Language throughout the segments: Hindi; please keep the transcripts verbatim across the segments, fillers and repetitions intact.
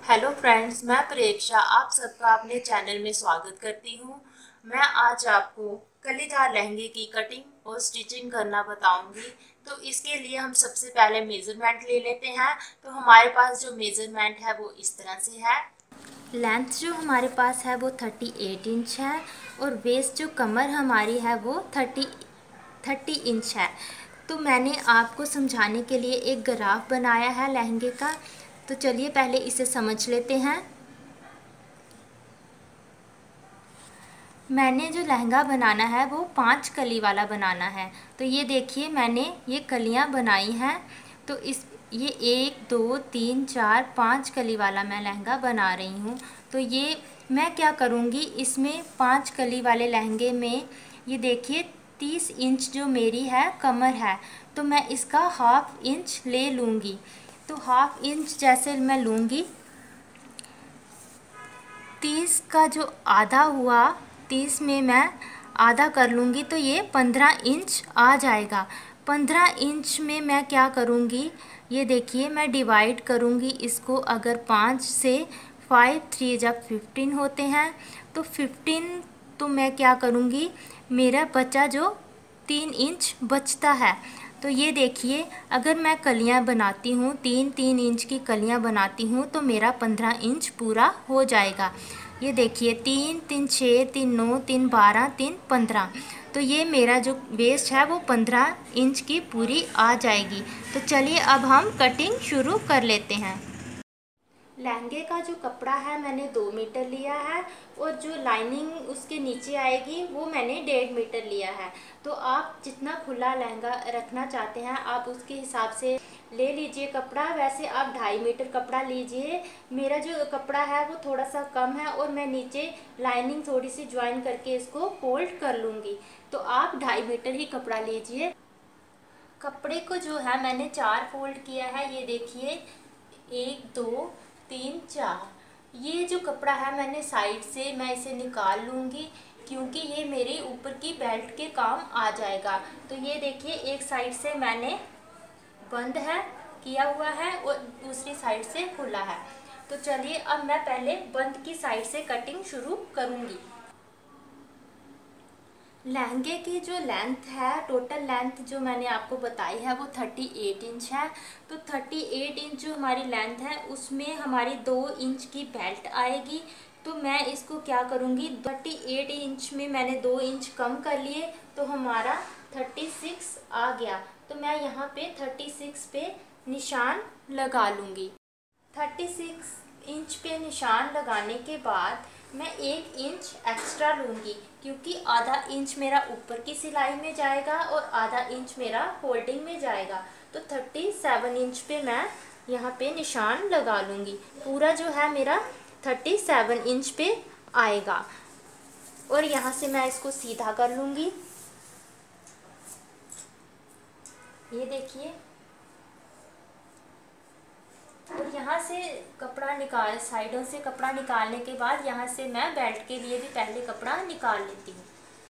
हेलो फ्रेंड्स, मैं प्रेक्षा आप सबका अपने चैनल में स्वागत करती हूँ। मैं आज आपको कलीदार लहंगे की कटिंग और स्टिचिंग करना बताऊंगी। तो इसके लिए हम सबसे पहले मेज़रमेंट ले लेते हैं। तो हमारे पास जो मेज़रमेंट है वो इस तरह से है। लेंथ जो हमारे पास है वो अड़तीस इंच है और वेस्ट जो कमर हमारी है वो तीस तीस इंच है। तो मैंने आपको समझाने के लिए एक ग्राफ बनाया है लहंगे का। तो चलिए पहले इसे समझ लेते हैं। मैंने जो लहंगा बनाना है वो पांच कली वाला बनाना है। तो ये देखिए मैंने ये कलियां बनाई हैं। तो इस ये एक दो तीन चार पाँच कली वाला मैं लहंगा बना रही हूँ। तो ये मैं क्या करूँगी, इसमें पांच कली वाले लहंगे में ये देखिए तीस इंच जो मेरी है कमर है, तो मैं इसका हाफ इंच ले लूँगी। तो हाफ इंच जैसे मैं लूँगी, तीस का जो आधा हुआ, तीस में मैं आधा कर लूँगी तो ये पंद्रह इंच आ जाएगा। पंद्रह इंच में मैं क्या करूँगी, ये देखिए मैं डिवाइड करूँगी इसको। अगर पाँच से फाइव थ्री जब फिफ्टीन होते हैं तो फिफ्टीन, तो मैं क्या करूँगी, मेरा बचा जो तीन इंच बचता है। तो ये देखिए अगर मैं कलियां बनाती हूँ, तीन तीन इंच की कलियां बनाती हूँ तो मेरा पंद्रह इंच पूरा हो जाएगा। ये देखिए तीन तीन छः तीन नौ तीन बारह तीन पंद्रह, तो ये मेरा जो वेस्ट है वो पंद्रह इंच की पूरी आ जाएगी। तो चलिए अब हम कटिंग शुरू कर लेते हैं। लहंगे का जो कपड़ा है मैंने दो मीटर लिया है और जो लाइनिंग उसके नीचे आएगी वो मैंने डेढ़ मीटर लिया है। तो आप जितना खुला लहंगा रखना चाहते हैं आप उसके हिसाब से ले लीजिए कपड़ा। वैसे आप ढाई मीटर कपड़ा लीजिए। मेरा जो कपड़ा है वो थोड़ा सा कम है और मैं नीचे लाइनिंग थोड़ी सी ज्वाइन करके इसको फोल्ड कर लूँगी। तो आप ढाई मीटर ही कपड़ा लीजिए। कपड़े को जो है मैंने चार फोल्ड किया है। ये देखिए एक दो तीन चार। ये जो कपड़ा है मैंने साइड से मैं इसे निकाल लूँगी क्योंकि ये मेरी ऊपर की बेल्ट के काम आ जाएगा। तो ये देखिए एक साइड से मैंने बंद है किया हुआ है और दूसरी साइड से खुला है। तो चलिए अब मैं पहले बंद की साइड से कटिंग शुरू करूँगी। लहंगे की जो लेंथ है, टोटल लेंथ जो मैंने आपको बताई है वो अड़तीस इंच है। तो अड़तीस इंच जो हमारी लेंथ है उसमें हमारी दो इंच की बेल्ट आएगी। तो मैं इसको क्या करूँगी, अड़तीस इंच में मैंने दो इंच कम कर लिए तो हमारा छत्तीस आ गया। तो मैं यहाँ पे छत्तीस पे निशान लगा लूँगी। छत्तीस इंच पे निशान लगाने के बाद मैं एक इंच एक्स्ट्रा लूँगी क्योंकि आधा इंच मेरा ऊपर की सिलाई में जाएगा और आधा इंच मेरा फोल्डिंग में जाएगा। तो सैंतीस इंच पे मैं यहाँ पे निशान लगा लूँगी। पूरा जो है मेरा सैंतीस इंच पे आएगा और यहाँ से मैं इसको सीधा कर लूँगी। ये देखिए, और यहाँ से कपड़ा निकाल, साइडों से कपड़ा निकालने के बाद यहाँ से मैं बेल्ट के लिए भी पहले कपड़ा निकाल लेती हूँ।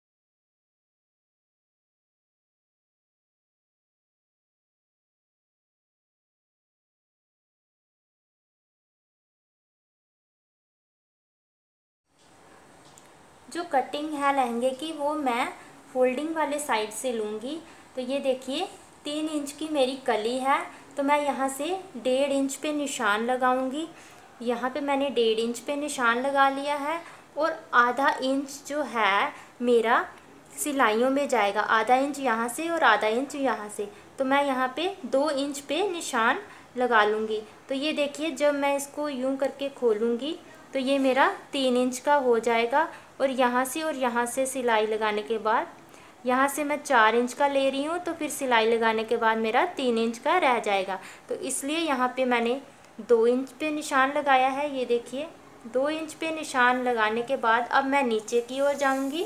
जो कटिंग है लहंगे की वो मैं फोल्डिंग वाले साइड से लूँगी। तो ये देखिए तीन इंच की मेरी कली है तो मैं यहाँ से डेढ़ इंच पे निशान लगाऊंगी। यहाँ पे मैंने डेढ़ इंच पे निशान लगा लिया है और आधा इंच जो है मेरा सिलाइयों में जाएगा, आधा इंच यहाँ से और आधा इंच यहाँ से। तो मैं यहाँ पे दो इंच पे निशान लगा लूँगी। तो ये देखिए जब मैं इसको यूं करके खोलूँगी तो ये मेरा तीन इंच का हो जाएगा और यहाँ से और यहाँ से सिलाई लगाने के बाद यहाँ से मैं चार इंच का ले रही हूँ तो फिर सिलाई लगाने के बाद मेरा तीन इंच का रह जाएगा। तो इसलिए यहाँ पे मैंने दो इंच पे निशान लगाया है। ये देखिए दो इंच पे निशान लगाने के बाद अब मैं नीचे की ओर जाऊँगी।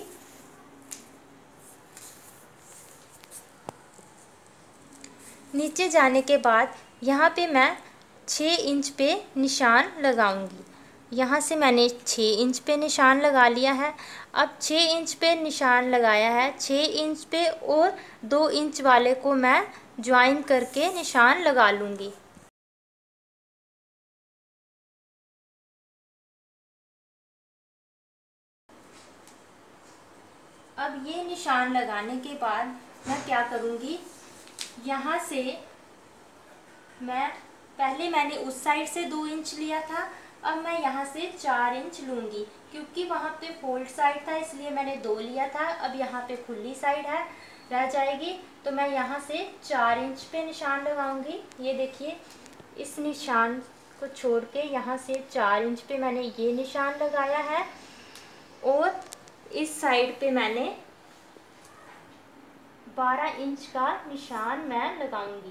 नीचे जाने के बाद यहाँ पे मैं छः इंच पे निशान लगाऊंगी। यहाँ से मैंने छः इंच पे निशान लगा लिया है। अब छः इंच पे निशान लगाया है, छः इंच पे और दो इंच वाले को मैं ज्वाइन करके निशान लगा लूँगी। अब ये निशान लगाने के बाद मैं क्या करूँगी, यहाँ से मैं पहले मैंने उस साइड से दो इंच लिया था, अब मैं यहाँ से चार इंच लूँगी, क्योंकि वहाँ पे फोल्ड साइड था इसलिए मैंने दो लिया था। अब यहाँ पे खुली साइड है रह जाएगी, तो मैं यहाँ से चार इंच पे निशान लगाऊंगी। ये देखिए, इस निशान को छोड़ के यहाँ से चार इंच पे मैंने ये निशान लगाया है और इस साइड पे मैंने बारह इंच का निशान मैं लगाऊंगी।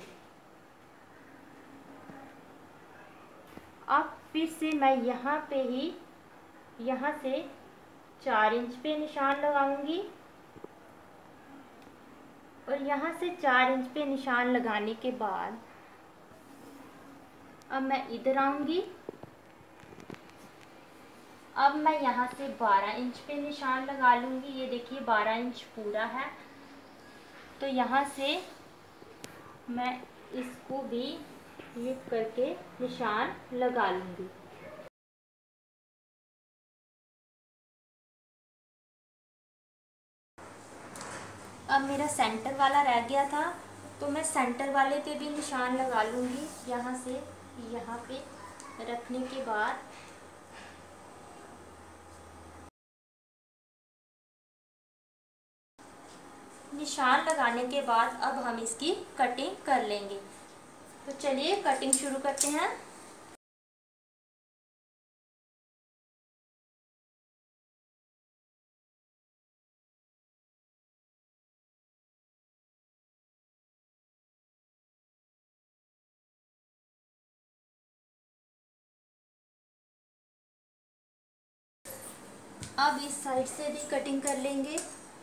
अब फिर से मैं यहाँ पे ही यहाँ से चार इंच पे निशान लगाऊंगी और यहाँ से चार इंच पे निशान लगाने के बाद अब मैं इधर आऊंगी। अब मैं यहाँ से बारह इंच पे निशान लगा लूँगी। ये देखिए बारह इंच पूरा है, तो यहाँ से मैं इसको भी ये करके निशान लगा लूँगी। अब मेरा सेंटर वाला रह गया था, तो मैं सेंटर वाले पे भी निशान लगा लूँगी। यहाँ से यहाँ पे रखने के बाद निशान लगाने के बाद अब हम इसकी कटिंग कर लेंगे। तो चलिए कटिंग शुरू करते हैं। अब इस साइड से भी कटिंग कर लेंगे।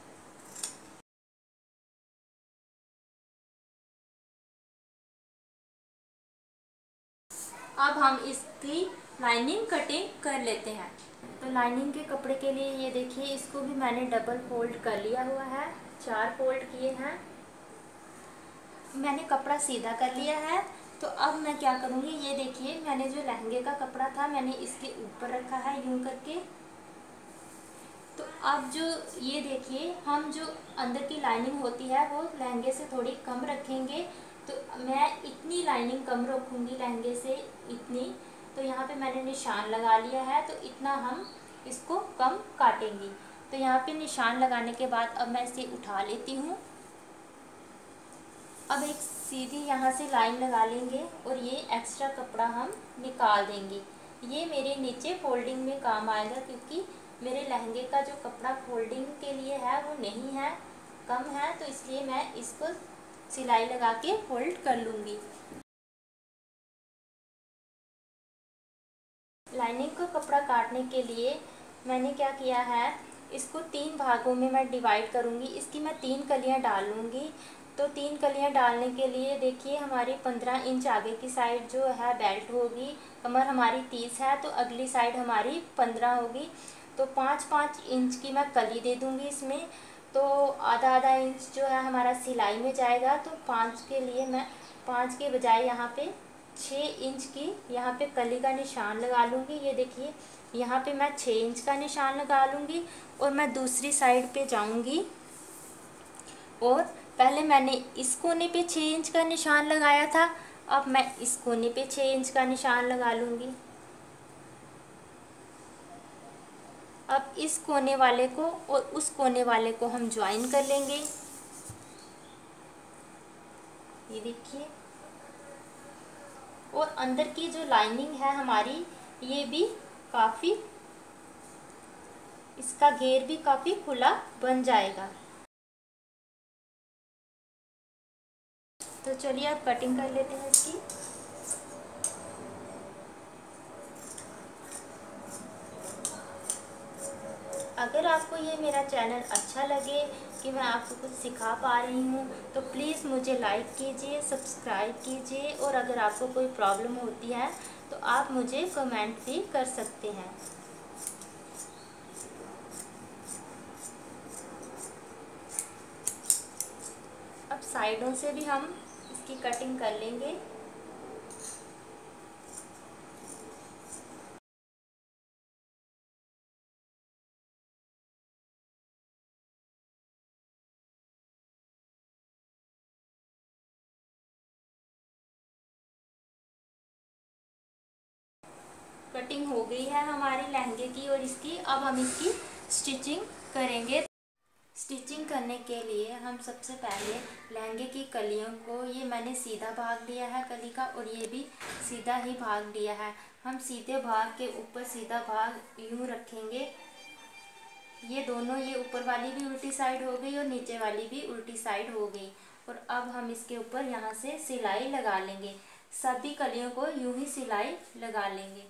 अब हम इसकी लाइनिंग कटिंग कर लेते हैं। तो लाइनिंग के कपड़े के लिए ये देखिए, इसको भी मैंने डबल फोल्ड कर लिया हुआ है, चार फोल्ड किए हैं। मैंने कपड़ा सीधा कर लिया है। तो अब मैं क्या करूँगी, ये देखिए मैंने जो लहंगे का कपड़ा था मैंने इसके ऊपर रखा है यूं करके। तो अब जो ये देखिए, हम जो अंदर की लाइनिंग होती है वो लहंगे से थोड़ी कम रखेंगे। तो मैं इतनी लाइनिंग कम रखूँगी लहंगे से, इतनी। तो यहाँ पे मैंने निशान लगा लिया है, तो इतना हम इसको कम काटेंगे। तो यहाँ पे निशान लगाने के बाद अब मैं इसे उठा लेती हूँ। अब एक सीधी यहाँ से लाइन लगा लेंगे और ये एक्स्ट्रा कपड़ा हम निकाल देंगे। ये मेरे नीचे फोल्डिंग में काम आएगा, क्योंकि मेरे लहंगे का जो कपड़ा फोल्डिंग के लिए है वो नहीं है, कम है, तो इसलिए मैं इसको सिलाई लगा के फोल्ड कर लूँगी। लाइनिंग का कपड़ा काटने के लिए मैंने क्या किया है, इसको तीन भागों में मैं डिवाइड करूँगी। इसकी मैं तीन कलियाँ डाल लूँगी। तो तीन कलियाँ डालने के लिए देखिए, हमारी पंद्रह इंच आगे की साइड जो है बेल्ट होगी, कमर हमारी तीस है, तो अगली साइड हमारी पंद्रह होगी। तो पाँच पाँच इंच की मैं कली दे दूँगी इसमें। तो आधा आधा इंच जो है हमारा सिलाई में जाएगा। तो पाँच के लिए मैं पाँच के बजाय यहाँ पे छः इंच की यहाँ पे कली का निशान लगा लूँगी। ये देखिए, यहाँ पे मैं छः इंच का निशान लगा लूँगी और मैं दूसरी साइड पे जाऊँगी। और पहले मैंने इस कोने पे छः इंच का निशान लगाया था, अब मैं इस कोने पे छः इंच का निशान लगा लूँगी। अब इस कोने वाले को और उस कोने वाले को हम ज्वाइन कर लेंगे। ये देखिए, और अंदर की जो लाइनिंग है हमारी, ये भी काफ़ी, इसका घेर भी काफ़ी खुला बन जाएगा। तो चलिए अब कटिंग कर लेते हैं इसकी। अगर आपको ये मेरा चैनल अच्छा लगे कि मैं आपको कुछ सिखा पा रही हूँ, तो प्लीज़ मुझे लाइक कीजिए, सब्सक्राइब कीजिए, और अगर आपको कोई प्रॉब्लम होती है तो आप मुझे कमेंट भी कर सकते हैं। अब साइडों से भी हम इसकी कटिंग कर लेंगे। कटिंग हो गई है हमारे लहंगे की और इसकी। अब हम इसकी स्टिचिंग करेंगे। स्टिचिंग करने के लिए हम सबसे पहले लहंगे की कलियों को, ये मैंने सीधा भाग लिया है कली का और ये भी सीधा ही भाग लिया है। हम सीधे भाग के ऊपर सीधा भाग यूं रखेंगे। ये दोनों, ये ऊपर वाली भी उल्टी साइड हो गई और नीचे वाली भी उल्टी साइड हो गई। और अब हम इसके ऊपर यहाँ से सिलाई लगा लेंगे। सभी कलियों को यूं ही सिलाई लगा लेंगे।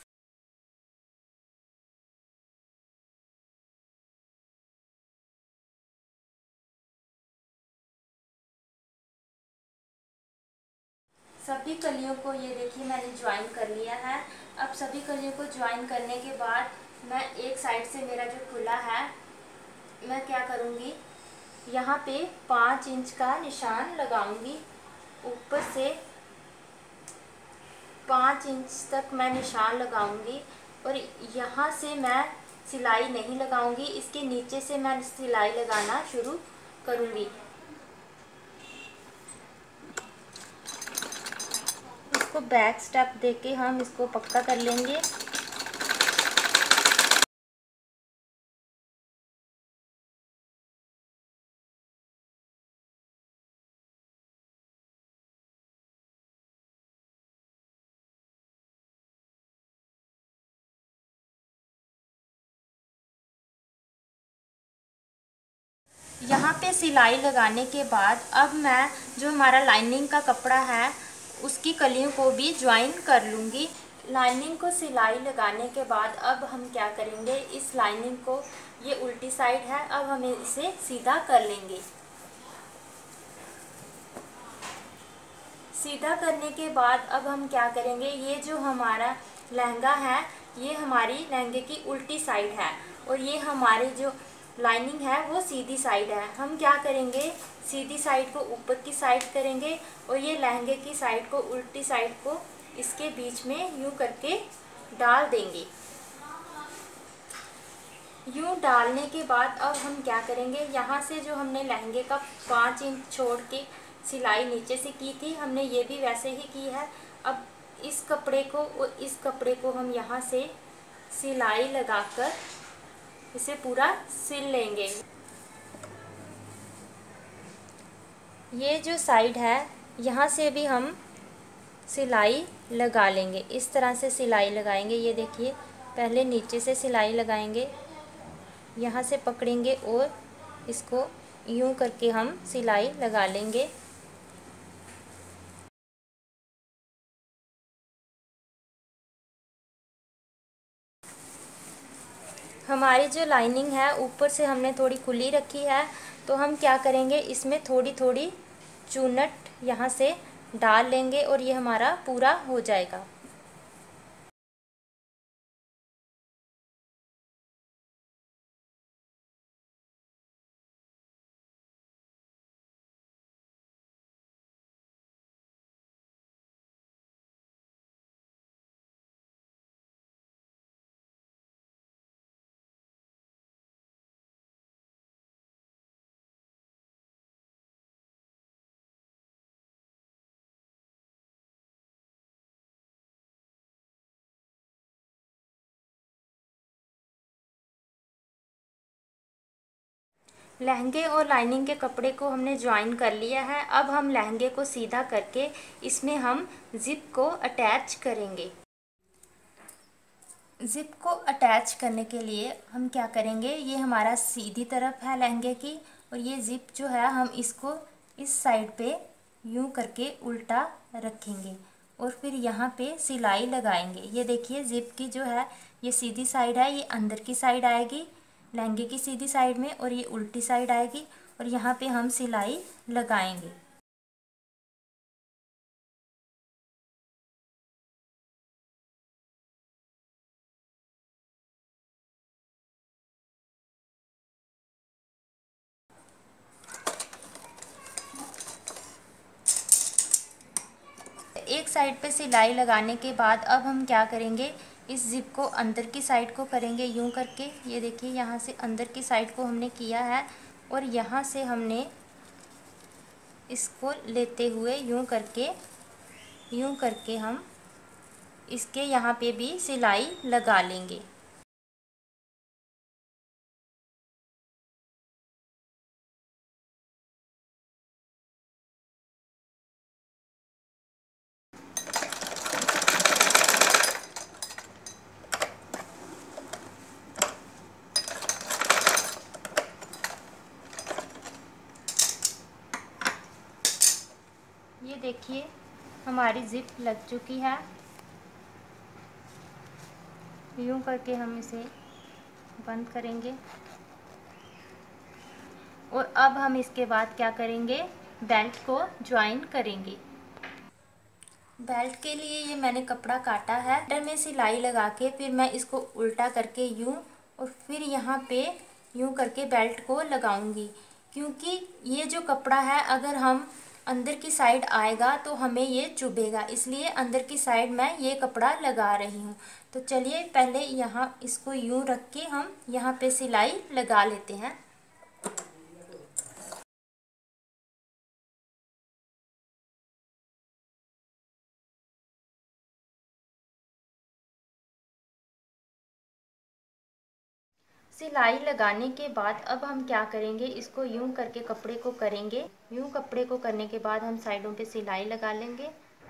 सभी कलियों को ये देखिए मैंने ज्वाइन कर लिया है। अब सभी कलियों को ज्वाइन करने के बाद मैं एक साइड से, मेरा जो खुला है, मैं क्या करूँगी, यहाँ पे पाँच इंच का निशान लगाऊंगी। ऊपर से पाँच इंच तक मैं निशान लगाऊंगी और यहाँ से मैं सिलाई नहीं लगाऊंगी, इसके नीचे से मैं सिलाई लगाना शुरू करूँगी। इसको बैक स्टेप देके हम इसको पक्का कर लेंगे। यहाँ पे सिलाई लगाने के बाद अब मैं जो हमारा लाइनिंग का कपड़ा है उसकी कलियों को भी ज्वाइन कर लूँगी। लाइनिंग को सिलाई लगाने के बाद अब हम क्या करेंगे, इस लाइनिंग को, ये उल्टी साइड है, अब हम इसे सीधा कर लेंगे। सीधा करने के बाद अब हम क्या करेंगे, ये जो हमारा लहंगा है ये हमारी लहंगे की उल्टी साइड है और ये हमारी जो लाइनिंग है वो सीधी साइड है। हम क्या करेंगे, सीधी साइड को ऊपर की साइड करेंगे और ये लहंगे की साइड को, उल्टी साइड को इसके बीच में यूं करके डाल देंगे। यूं डालने के बाद अब हम क्या करेंगे, यहाँ से जो हमने लहंगे का पाँच इंच छोड़ के सिलाई नीचे से की थी, हमने ये भी वैसे ही की है। अब इस कपड़े को और इस कपड़े को हम यहाँ से सिलाई लगाकर इसे पूरा सिल लेंगे। ये जो साइड है यहाँ से भी हम सिलाई लगा लेंगे। इस तरह से सिलाई लगाएंगे। ये देखिए, पहले नीचे से सिलाई लगाएंगे, यहाँ से पकड़ेंगे और इसको यूं करके हम सिलाई लगा लेंगे। हमारी जो लाइनिंग है ऊपर से हमने थोड़ी खुली रखी है, तो हम क्या करेंगे, इसमें थोड़ी थोड़ी चूनट यहाँ से डाल लेंगे और ये हमारा पूरा हो जाएगा। लहंगे और लाइनिंग के कपड़े को हमने ज्वाइन कर लिया है। अब हम लहंगे को सीधा करके इसमें हम जिप को अटैच करेंगे। जिप को अटैच करने के लिए हम क्या करेंगे, ये हमारा सीधी तरफ है लहंगे की और ये जिप जो है हम इसको इस साइड पे यूं करके उल्टा रखेंगे और फिर यहाँ पे सिलाई लगाएंगे। ये देखिए, जिप की जो है ये सीधी साइड है, ये अंदर की साइड आएगी लहंगे की सीधी साइड में और ये उल्टी साइड आएगी और यहाँ पे हम सिलाई लगाएंगे। एक साइड पे सिलाई लगाने के बाद अब हम क्या करेंगे, इस जिप को अंदर की साइड को करेंगे यूं करके। ये देखिए, यहाँ से अंदर की साइड को हमने किया है और यहाँ से हमने इसको लेते हुए यूं करके यूं करके हम इसके यहाँ पे भी सिलाई लगा लेंगे। ये देखिए हमारी जिप लग चुकी है। यूँ करके हम इसे बंद करेंगे और अब हम इसके बाद क्या करेंगे, बेल्ट को ज्वाइन करेंगे। बेल्ट के लिए ये मैंने कपड़ा काटा है, सेंटर में सिलाई लगा के फिर मैं इसको उल्टा करके यूँ और फिर यहाँ पे यूँ करके बेल्ट को लगाऊंगी, क्योंकि ये जो कपड़ा है अगर हम अंदर की साइड आएगा तो हमें ये चुभेगा, इसलिए अंदर की साइड मैं ये कपड़ा लगा रही हूँ। तो चलिए पहले यहाँ इसको यूँ रख के हम यहाँ पे सिलाई लगा लेते हैं। सिलाई लगाने के बाद अब हम क्या करेंगे, इसको यूं करके कपड़े को करेंगे। यूं कपड़े को करने के बाद हम साइडों पे सिलाई लगा लेंगे।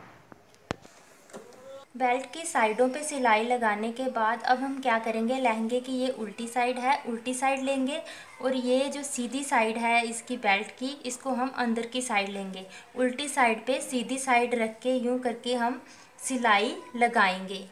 बेल्ट की साइडों पे सिलाई लगाने के बाद अब हम क्या करेंगे, लहंगे की ये उल्टी साइड है, उल्टी साइड लेंगे और ये जो सीधी साइड है इसकी बेल्ट की, इसको हम अंदर की साइड लेंगे। उल्टी साइड पे सीधी साइड रख के यूं करके हम सिलाई लगाएंगे।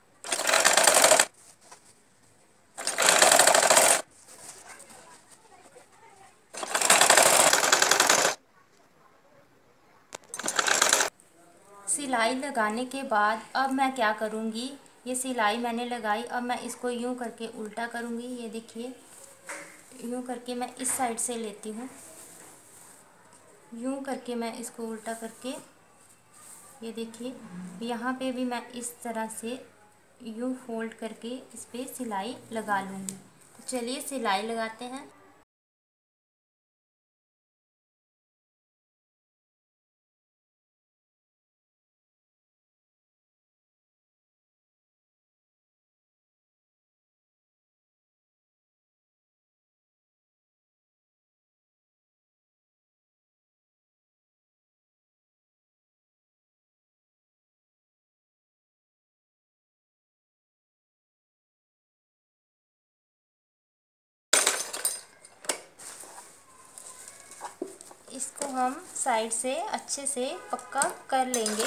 सिलाई लगाने के बाद अब मैं क्या करूँगी, ये सिलाई मैंने लगाई, अब मैं इसको यूं करके उल्टा करूँगी। ये देखिए यूं करके मैं इस साइड से लेती हूँ, यूं करके मैं इसको उल्टा करके, ये देखिए यहाँ पे भी मैं इस तरह से यूं फोल्ड करके इस पे सिलाई लगा लूँगी। तो चलिए सिलाई लगाते हैं। इसको हम साइड से अच्छे से पक्का कर लेंगे।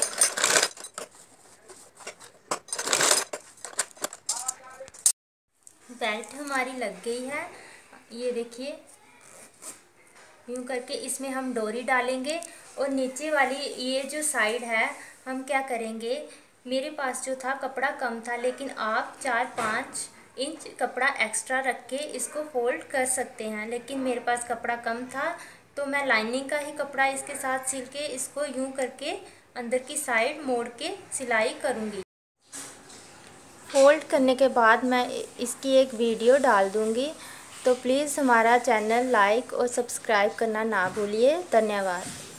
बेल्ट हमारी लग गई है, ये देखिए यूँ करके इसमें हम डोरी डालेंगे और नीचे वाली ये जो साइड है हम क्या करेंगे, मेरे पास जो था कपड़ा कम था, लेकिन आप चार पाँच इंच कपड़ा एक्स्ट्रा रख के इसको फोल्ड कर सकते हैं, लेकिन मेरे पास कपड़ा कम था तो मैं लाइनिंग का ही कपड़ा इसके साथ सिल के इसको यूँ करके अंदर की साइड मोड़ के सिलाई करूँगी। फोल्ड करने के बाद मैं इसकी एक वीडियो डाल दूँगी, तो प्लीज़ हमारा चैनल लाइक और सब्सक्राइब करना ना भूलिए। धन्यवाद।